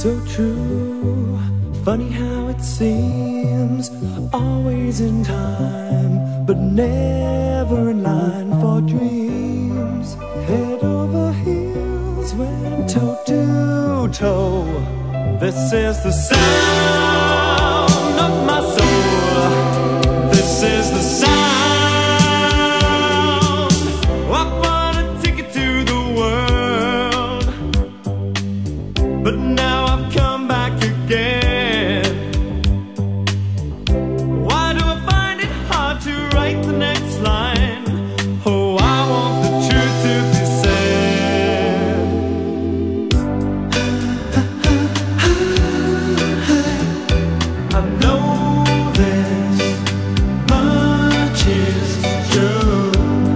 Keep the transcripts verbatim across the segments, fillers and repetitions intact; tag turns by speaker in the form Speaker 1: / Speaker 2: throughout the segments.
Speaker 1: so true. Funny how it seems, always in time, but never in line for dreams. Head over heels, went toe to toe. This is the sound of my soul. This is the sound. I bought a ticket to the world, but now I've come back again. Why do I find it hard to write the next line? Oh, I want the truth to be said. I know this much is true.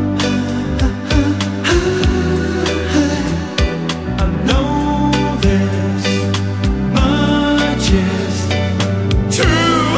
Speaker 1: I know this much is true.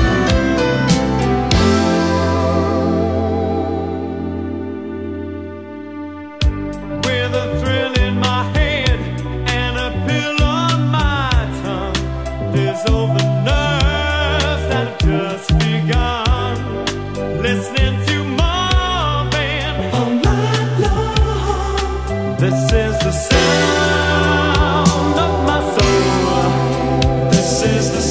Speaker 1: With a thrill in my head and a pill on my tongue, there's over nerves that have just begun. Listening to Marvin all night long. This is the sound of my soul. This is the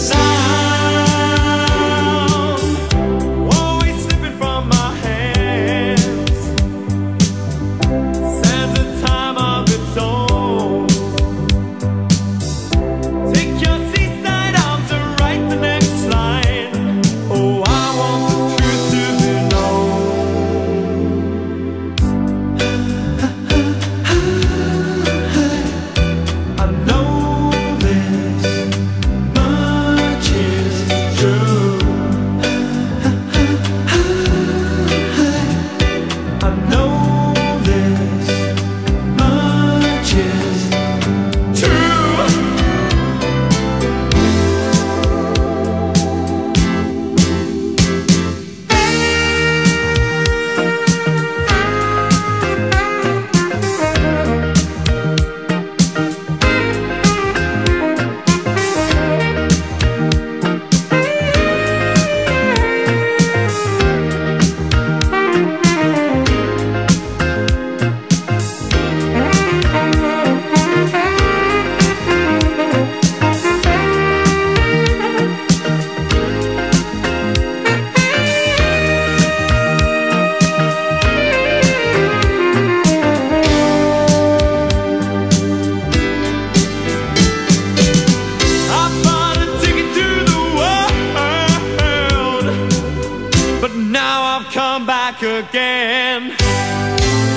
Speaker 1: sound, always slipping from my hands. Stands a time of its own. Take your seaside arms and write the next line. Oh, I want the truth to be known. I know this much is true. I know this much is true. I bought a ticket to the world, but now I've come back again.